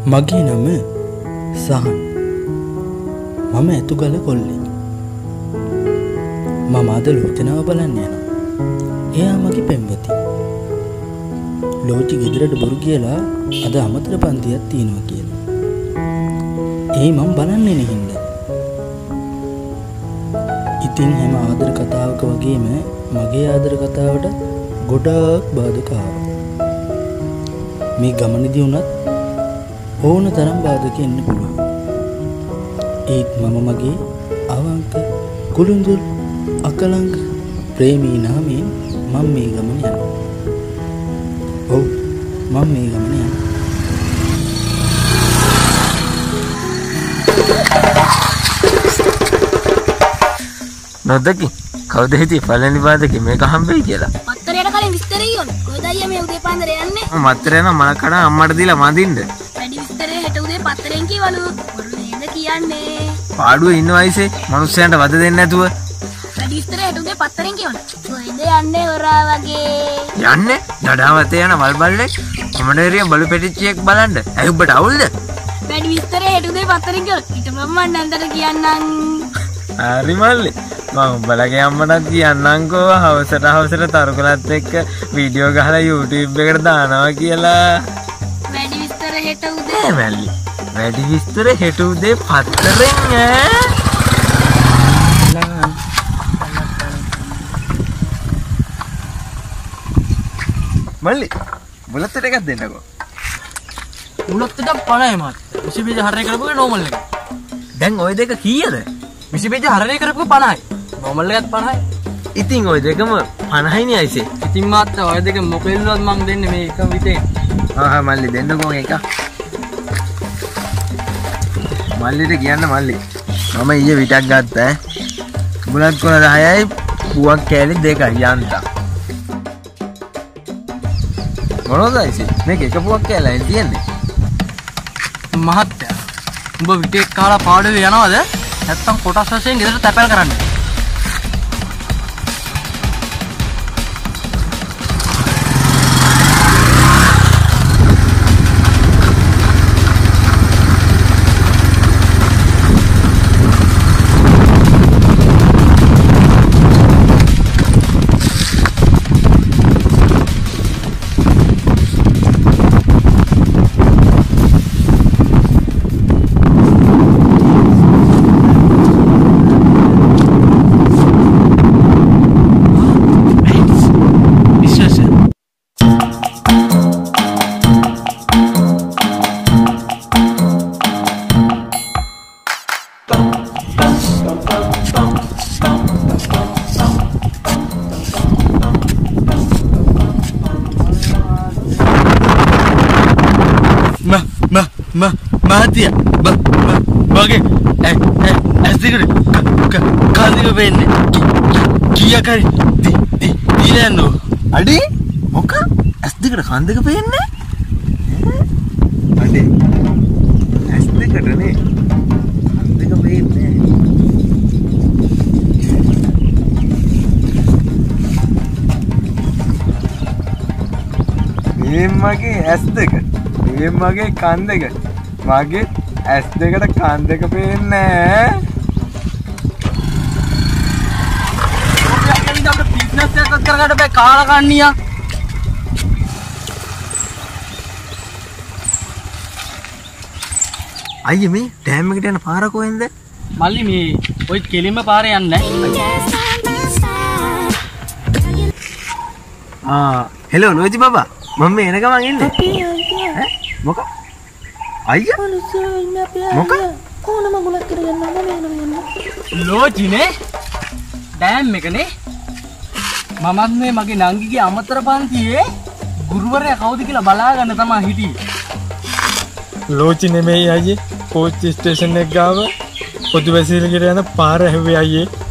මගේ නම සහන්. මම ඇතුගල කොල්ලෙක්. මම අද ලෝචනාව බලන්න යනවා. එයා මගේ පෙම්වති. ලෝචි ගෙදරට බොරු කියලා අද අමතර පන්තියක් තියෙනවා කියලා. ඒ මම බලන්නේ නෙහින්ද. ඉතින් හැම ආදර කතාවක වගේම මගේ ආදර කතාවට ගොඩාක් බාධක ආවා. මේ ගමනේදී වුණත් ඕන තරම් බාධක එන්න පුළුවන්. ඒත් මම මගේ අවංක කුළුඳුල් අකලංක ප්‍රේමී නාමයෙන් මම මේ ගමන යනවා. ඔව් මම මේ ගමන යනවා. නොදකි කවුද හිතේ පළවෙනි පාදකේ මේක හම්බෙයි කියලා. මත්තරේට කලින් විස්තර කියන්න. කොහෙද අයියා මේ උදේ පාන්දර යන්නේ? මත්තරේ නම් මල කඩ අම්මට දීලා මදින්න. වැඩි විස්තරේ හෙට උදේ පත්තරෙන් කියවලු. මොන නේද කියන්නේ? පාඩුවේ ඉන්න වයසේ මිනිස්සයන්ට වද දෙන්නේ නැතුව. වැඩි විස්තරේ හෙට උදේ පත්තරෙන් කියවන්න. කොහෙද යන්නේ හොරා වගේ? යන්නේ දඩාවතේ යන වල්බල්ලෙක් මොනේරිය බලු පෙටිච්චියෙක් බලන්න. ඇයි ඔබට අවුල්ද? වැඩි විස්තරේ හෙට උදේ පත්තරෙන් කියවන්න. ඊට මම නැන්දට කියන්නම්. හරි මල්ලි. මම උඹලගේ අම්මටත් කියන්නම්කෝ හවසට තරුකලත් එක්ක වීඩියෝ ගහලා YouTube එකට දානවා කියලා. වැඩි විස්තර හෙට උදේ. මල්ලි. වැඩි විස්තර හෙට උදේ පත්තරෙන් ඈ. මල්ලි බුලත් එකක් දෙන්නකෝ. බුලත් එකක් 50යි මාත්. 20 පේජ් හරය කරපුවා නෝමල් එක. දැන් ওই දෙක කීයද? 20 පේජ් හරය කරපුවා 50යි. නෝමල් එකත් 50යි. ඉතින් ওই දෙකම 50යිනේ අයිසේ. ඉතින් මාත් ඔය දෙක මොකෙල්ලුවත් මම දෙන්නේ මේ එක විතේ. මල්ලි දෙන්නකෝ එක. මල්ලිට කියන්න මල්ලි. මම ඊයේ විටක් ගත්තා ඈ. බුලත් කොන 10යි පුවක් කෑලි 2යි යන්තා. මොනවද අයිසේ? මේක එක පුවක් කෑලා තියෙන්නේ. මහත්තයා උඹ විටේ කාලා පාඩුවේ යනවද? නැත්තම් කොටස් වශයෙන් ගෙදරට තැපැල් කරන්න. මහතිය වගේ ඇස් දෙකට කාදික වෙන්නේ කීයක් හරි දීලා යන්නෝ. අඩේ මොක ඇස් දෙකට කන් දෙක පේන්නේ? අඩේ ඇස් දෙකටනේ කන් දෙක පේන්නේ. මේ මගේ ඇස් දෙක මේ මගේ කන් දෙක මගේ ඇස් දෙකට කන් දෙක පේන්නේ. බිස්නස් එකක් කරගන්න බෑ කාලා කන්නියා. අයියේ මේ ඩෑම් එකට යන පාර කොහෙන්ද? මල්ලි මේ ඔය කෙලින්ම පාරේ යන්නේ හෙලෝ නෝජි බබා මම මේ එන ගමන් ඉන්නේ. මොක? අයියා මොක? කොහොම මගුලක් කරගෙන යනවා මේ නම. ලෝජිනේ ඩෑම් එකනේ. මමත් මේ මගේ නංගිගේ අමතර පන්තියේ ගුරුවරයා කවුද කියලා බලාගන්න තමයි හිටියේ. ලෝචි නෙමෙයි අයියේ. කෝච්චි ස්ටේෂන් එක ගාව පොදු වැසිලියට යන පාර හැව්වේ අයියේ.